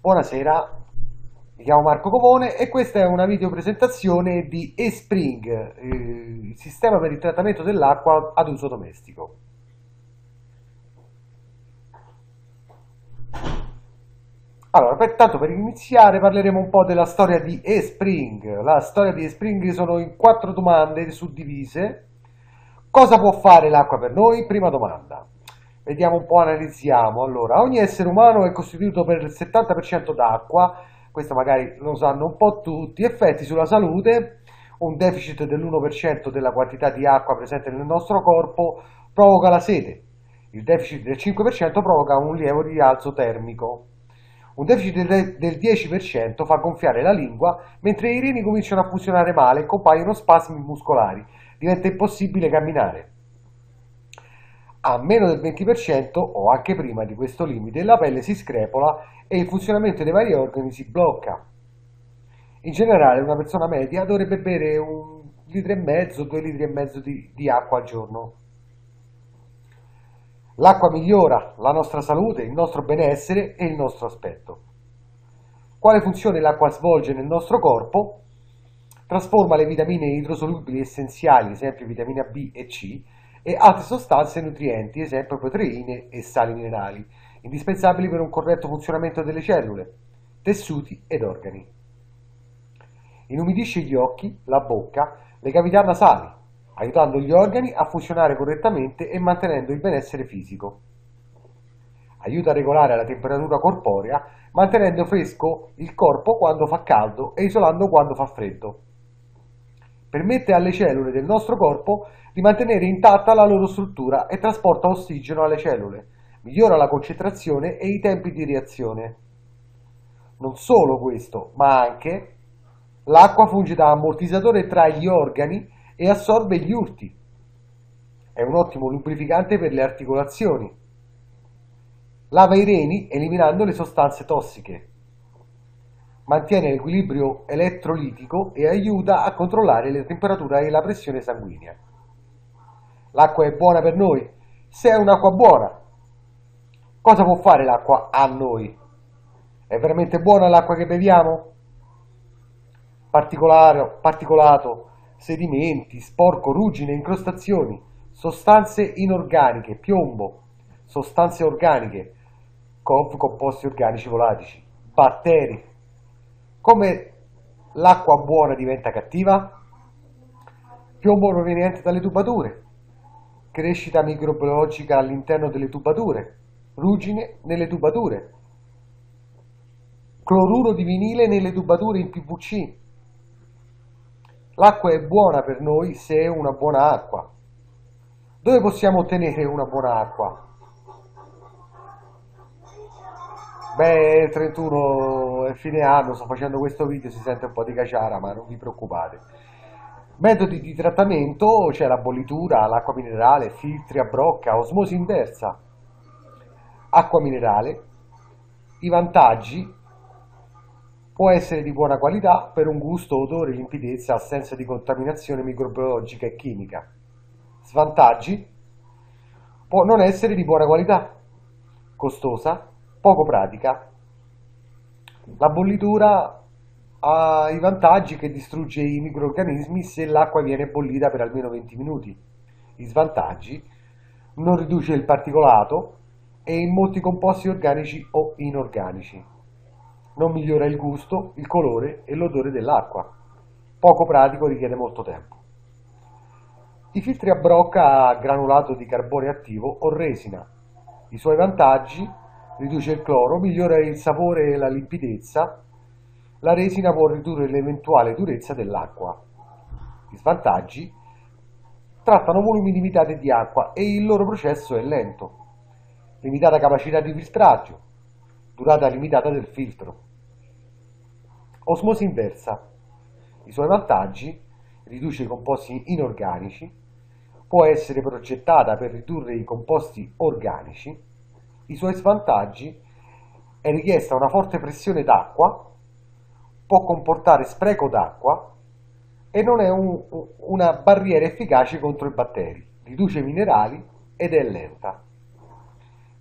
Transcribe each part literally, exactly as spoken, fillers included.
Buonasera, mi chiamo Marco Covone e questa è una video presentazione di eSpring, eh, il sistema per il trattamento dell'acqua ad uso domestico. Allora, per, tanto per iniziare parleremo un po' della storia di eSpring. La storia di eSpring sono in quattro domande suddivise. Cosa può fare l'acqua per noi? Prima domanda. Vediamo un po', analizziamo. Allora, ogni essere umano è costituito per il settanta per cento d'acqua, questo magari lo sanno un po' tutti. Effetti sulla salute: un deficit dell'uno per cento della quantità di acqua presente nel nostro corpo provoca la sete, il deficit del cinque per cento provoca un lieve rialzo termico, un deficit del dieci per cento fa gonfiare la lingua, mentre i reni cominciano a funzionare male e compaiono spasmi muscolari, diventa impossibile camminare. A meno del venti per cento o anche prima di questo limite la pelle si screpola e il funzionamento dei vari organi si blocca. In generale una persona media dovrebbe bere un litro e mezzo, due litri e mezzo di, di acqua al giorno. L'acqua migliora la nostra salute, il nostro benessere e il nostro aspetto. Quale funzione l'acqua svolge nel nostro corpo? Trasforma le vitamine idrosolubili essenziali, esempio vitamina B e C, e altre sostanze nutrienti, esempio proteine e sali minerali, indispensabili per un corretto funzionamento delle cellule, tessuti ed organi. Inumidisce gli occhi, la bocca, le cavità nasali, aiutando gli organi a funzionare correttamente e mantenendo il benessere fisico. Aiuta a regolare la temperatura corporea, mantenendo fresco il corpo quando fa caldo e isolando quando fa freddo. Permette alle cellule del nostro corpo di mantenere intatta la loro struttura e trasporta ossigeno alle cellule, migliora la concentrazione e i tempi di reazione. Non solo questo, ma anche l'acqua funge da ammortizzatore tra gli organi e assorbe gli urti. È un ottimo lubrificante per le articolazioni. Lava i reni eliminando le sostanze tossiche. Mantiene l'equilibrio elettrolitico e aiuta a controllare la temperatura e la pressione sanguigna. L'acqua è buona per noi se è un'acqua buona. Cosa può fare l'acqua a noi? È veramente buona l'acqua che beviamo? Particolare, particolato, sedimenti, sporco, ruggine, incrostazioni, sostanze inorganiche, piombo, sostanze organiche, C O V, composti organici volatici, batteri. Come l'acqua buona diventa cattiva? Piombo proveniente dalle tubature, crescita microbiologica all'interno delle tubature, ruggine nelle tubature, cloruro di vinile nelle tubature in P V C. L'acqua è buona per noi se è una buona acqua. Dove possiamo ottenere una buona acqua? Beh, il trentuno è fine anno, sto facendo questo video, si sente un po' di caciara, ma non vi preoccupate. Metodi di trattamento: c'è la bollitura, l'acqua minerale, filtri a brocca, osmosi inversa. Acqua minerale. I vantaggi: può essere di buona qualità per un gusto, odore, limpidezza, assenza di contaminazione microbiologica e chimica. Svantaggi: può non essere di buona qualità, costosa, poco pratica. La bollitura ha i vantaggi che distrugge i microrganismi se l'acqua viene bollita per almeno venti minuti. I svantaggi: non riduce il particolato e in molti composti organici o inorganici. Non migliora il gusto, il colore e l'odore dell'acqua. Poco pratico, richiede molto tempo. I filtri a brocca a granulato di carbone attivo o resina. I suoi vantaggi: riduce il cloro, migliora il sapore e la limpidezza. La resina può ridurre l'eventuale durezza dell'acqua. I svantaggi: trattano volumi limitati di acqua e il loro processo è lento. Limitata capacità di filtraggio. Durata limitata del filtro. Osmosi inversa. I suoi vantaggi: riduce i composti inorganici, può essere progettata per ridurre i composti organici. I suoi svantaggi: è richiesta una forte pressione d'acqua, può comportare spreco d'acqua e non è un, una barriera efficace contro i batteri, riduce i minerali ed è lenta.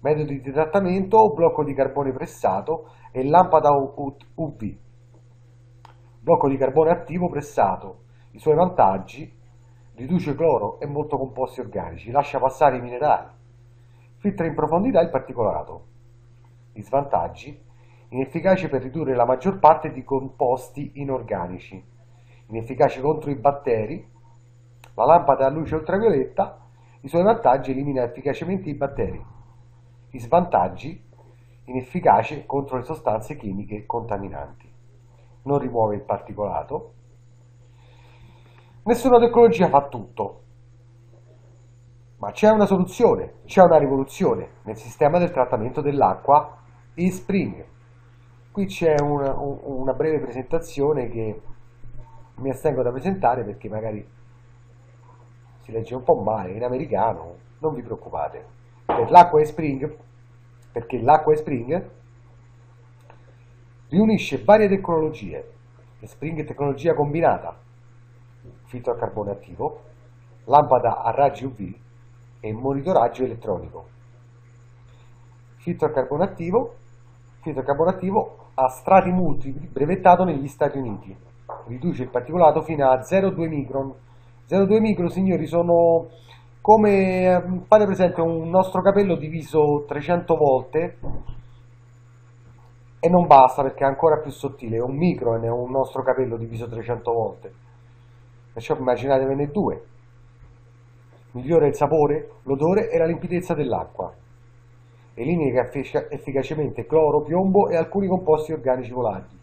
Metodi di trattamento, blocco di carbone pressato e lampada U V. Blocco di carbone attivo pressato. I suoi vantaggi: riduce cloro e molto composti organici, lascia passare i minerali, filtra in profondità il particolato. I svantaggi: inefficace per ridurre la maggior parte di composti inorganici, inefficace contro i batteri. La lampada a luce ultravioletta. I suoi vantaggi: elimina efficacemente i batteri. I svantaggi: inefficace contro le sostanze chimiche contaminanti, non rimuove il particolato. Nessuna tecnologia fa tutto, ma c'è una soluzione, c'è una rivoluzione nel sistema del trattamento dell'acqua eSpring. Qui c'è una, una breve presentazione che mi astengo da presentare perché magari si legge un po' male in americano. Non vi preoccupate. Per l'acqua eSpring, perché l'acqua eSpring riunisce varie tecnologie. eSpring è tecnologia combinata, filtro a carbone attivo, lampada a raggi U V e monitoraggio elettronico. Filtro a carbone attivo, filtro a carbone attivo a strati multipli, brevettato negli Stati Uniti. Riduce il particolato fino a zero virgola due micron. zero virgola due micron, signori, sono come, fate presente, un nostro capello diviso trecento volte, e non basta perché è ancora più sottile. Un micron è un nostro capello diviso trecento volte, perciò immaginatevene due. Migliora il sapore, l'odore e la limpidezza dell'acqua. Elimina efficacemente cloro, piombo e alcuni composti organici volatili.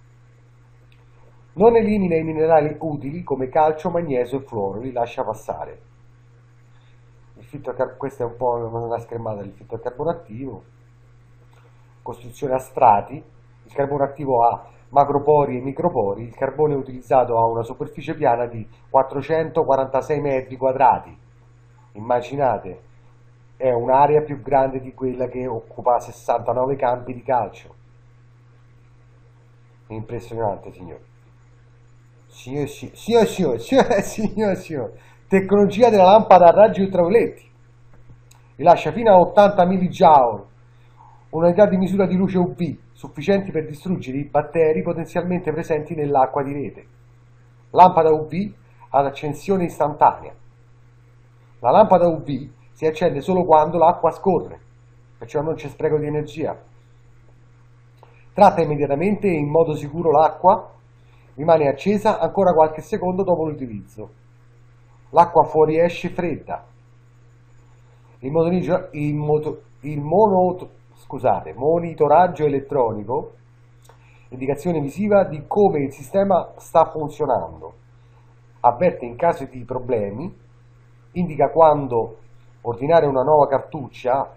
Non elimina i minerali utili come calcio, magnesio e fluoro, li lascia passare. Il filtro, questa è un po' una schermata del filtro a carbone attivo. Costruzione a strati. Il carbone attivo ha macropori e micropori. Il carbone utilizzato ha una superficie piana di quattrocentoquarantasei metri quadrati. Immaginate, è un'area più grande di quella che occupa sessantanove campi di calcio. È impressionante, signori. Signore, signore, signore, signore, signore, signore. Tecnologia della lampada a raggi ultravioletti. Rilascia fino a ottanta millijoule, unità di misura di luce U V, sufficienti per distruggere i batteri potenzialmente presenti nell'acqua di rete. Lampada U V ad accensione istantanea. La lampada U V si accende solo quando l'acqua scorre, perciò non c'è spreco di energia. Tratta immediatamente e in modo sicuro l'acqua, rimane accesa ancora qualche secondo dopo l'utilizzo. L'acqua fuoriesce fredda. Il, motorino, il, moto, il mono, scusate, monitoraggio elettronico, indicazione visiva di come il sistema sta funzionando. Avverte in caso di problemi, indica quando ordinare una nuova cartuccia,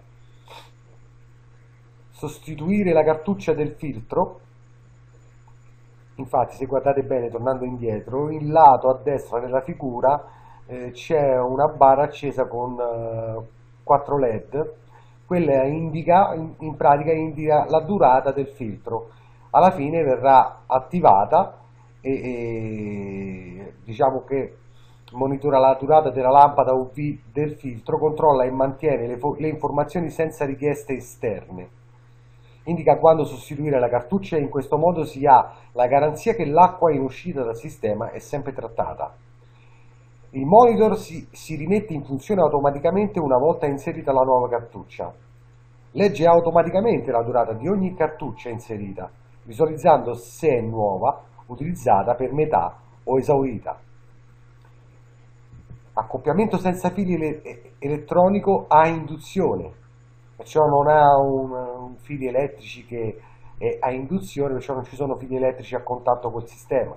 sostituire la cartuccia del filtro. Infatti, se guardate bene, tornando indietro, in lato a destra della figura eh, c'è una barra accesa con eh, quattro led. Quella indica, in, in pratica indica la durata del filtro. Alla fine verrà attivata e, e diciamo che monitora la durata della lampada U V del filtro, controlla e mantiene le, le informazioni senza richieste esterne. Indica quando sostituire la cartuccia e in questo modo si ha la garanzia che l'acqua in uscita dal sistema è sempre trattata. Il monitor si, si rimette in funzione automaticamente una volta inserita la nuova cartuccia. Legge automaticamente la durata di ogni cartuccia inserita, visualizzando se è nuova, utilizzata per metà o esaurita. Accoppiamento senza fili ele elettronico a induzione. Perciò non ha un, un fili elettrici che è a induzione, perciò non ci sono fili elettrici a contatto col sistema.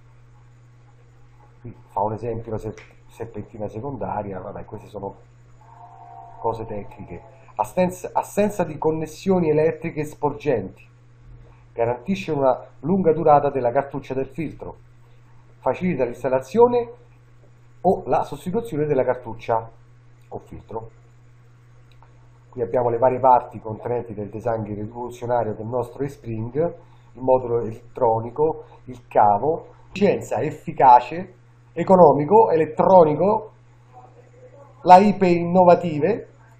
Qui fa un esempio la serpentina secondaria, vabbè, queste sono cose tecniche. Assenza, assenza di connessioni elettriche sporgenti. Garantisce una lunga durata della cartuccia del filtro. Facilita l'installazione o la sostituzione della cartuccia o filtro. Qui abbiamo le varie parti contenenti del design rivoluzionario del nostro eSpring, il modulo elettronico, il cavo, efficienza, efficace, economico, elettronico, la I P E innovative,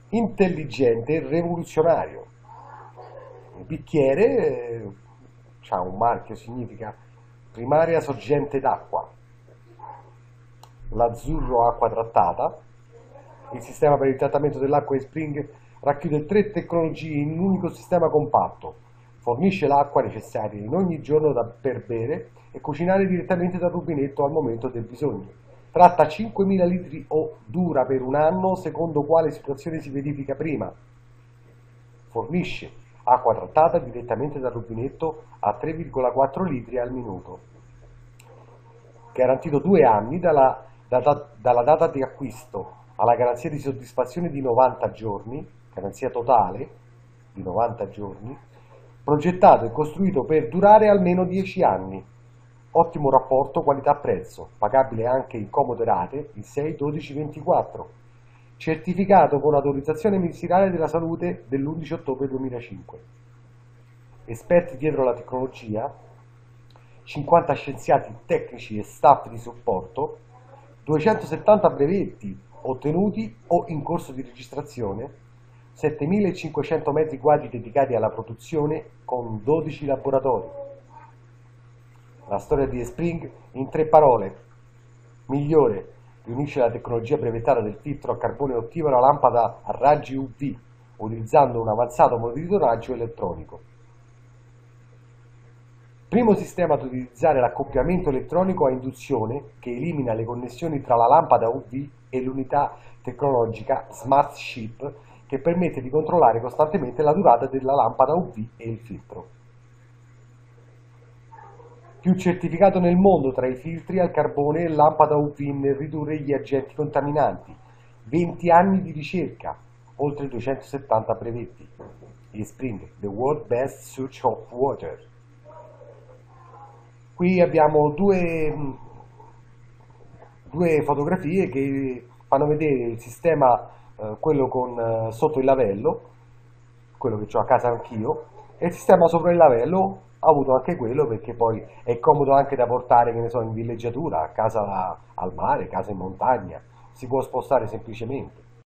intelligente e rivoluzionario. Il bicchiere eh, ha un marchio, significa primaria sorgente d'acqua, l'azzurro acqua trattata. Il sistema per il trattamento dell'acqua di Spring racchiude tre tecnologie in un unico sistema compatto, fornisce l'acqua necessaria in ogni giorno da, per bere e cucinare direttamente dal rubinetto al momento del bisogno. Tratta cinquemila litri o dura per un anno, secondo quale situazione si verifica prima. Fornisce acqua trattata direttamente dal rubinetto a tre virgola quattro litri al minuto. Garantito due anni dalla, data, dalla data di acquisto alla garanzia di soddisfazione di novanta giorni, garanzia totale di novanta giorni, progettato e costruito per durare almeno dieci anni. Ottimo rapporto qualità-prezzo, pagabile anche in comode rate, il sei, dodici, ventiquattro. Certificato con autorizzazione ministeriale della salute dell'undici ottobre duemilacinque. Esperti dietro la tecnologia, cinquanta scienziati tecnici e staff di supporto, duecentosettanta brevetti ottenuti o in corso di registrazione, settemilacinquecento metri quadri dedicati alla produzione con dodici laboratori. La storia di Spring in tre parole: migliore, riunisce la tecnologia brevettata del filtro a carbone ottimero alla lampada a raggi U V, utilizzando un avanzato monitoraggio elettronico. Primo sistema ad utilizzare l'accoppiamento elettronico a induzione che elimina le connessioni tra la lampada U V e l'unità tecnologica Smart Chip, che permette di controllare costantemente la durata della lampada U V e il filtro. Più certificato nel mondo tra i filtri al carbone e lampada U V nel ridurre gli agenti contaminanti. venti anni di ricerca, oltre duecentosettanta brevetti. E Spring, the world best source of water. Qui abbiamo due, due fotografie che fanno vedere il sistema, eh, quello con eh, sotto il lavello, quello che ho a casa anch'io, e il sistema sopra il lavello. Ho avuto anche quello perché poi è comodo anche da portare, che ne so, in villeggiatura, a casa al mare, casa in montagna, si può spostare semplicemente.